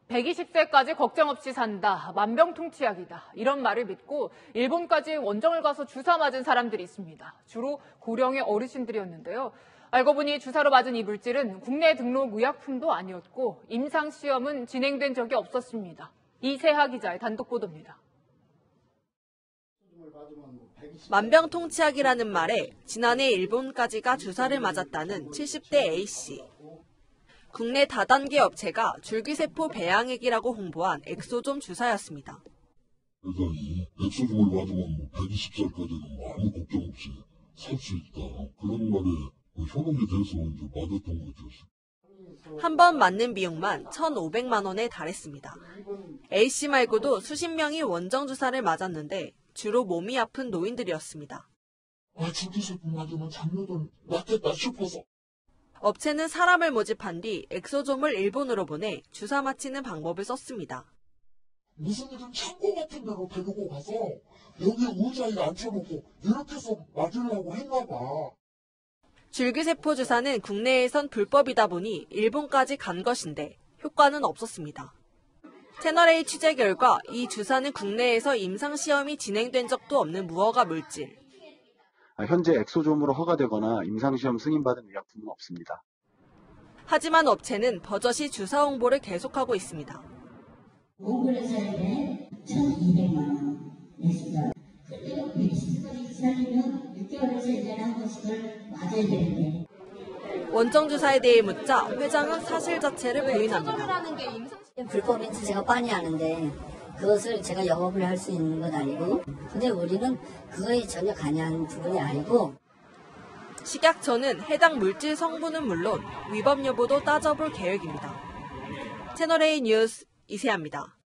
120세까지 걱정 없이 산다, 만병통치약이다, 이런 말을 믿고 일본까지 원정을 가서 주사 맞은 사람들이 있습니다. 주로 고령의 어르신들이었는데요. 알고 보니 주사로 맞은 이 물질은 국내 등록 의약품도 아니었고 임상시험은 진행된 적이 없었습니다. 이세하 기자의 단독 보도입니다. 만병통치약이라는 말에 지난해 일본까지가 주사를 맞았다는 70대 A씨. 국내 다단계 업체가 줄기세포 배양액이라고 홍보한 엑소좀 주사였습니다. 그러니까 이 엑소좀을 맞으면 120살까지는 아무 걱정 없이 살 수 있다. 그런 말에 효능이 돼서 이제 맞았던 거죠. 한 번 맞는 비용만 1,500만 원에 달했습니다. A씨 말고도 수십 명이 원정 주사를 맞았는데 주로 몸이 아픈 노인들이었습니다. 줄기세포 맞으면 장르는 낫겠다 싶어서. 업체는 사람을 모집한 뒤 엑소좀을 일본으로 보내 주사 맞히는 방법을 썼습니다. 무슨 일은 창고 같은 데로 데리고 가서 여기 의자에 앉혀놓고 이렇게 해서 맞으려고 했나 봐. 줄기세포 주사는 국내에선 불법이다 보니 일본까지 간 것인데 효과는 없었습니다. 채널A 취재 결과 이 주사는 국내에서 임상시험이 진행된 적도 없는 무허가 물질. 현재 엑소좀으로 허가되거나 임상시험 승인받은 의약품은 없습니다. 하지만 업체는 버젓이 주사 홍보를 계속하고 있습니다. 몽골에서는 1,200만 원 냈습니다. 그리고 120살이 지나면 6개월에서 1년에 한 번씩을 맞아야 되는데. 원정 주사에 대해 묻자 회장은 사실 자체를 부인합니다. 불법인지 제가 빤히 아는데 그것을 제가 영업을 할 수 있는 건 아니고, 근데 우리는 그거에 전혀 관여한 부분이 아니고. 식약처는 해당 물질 성분은 물론 위법 여부도 따져볼 계획입니다. 채널A 뉴스 이세아입니다.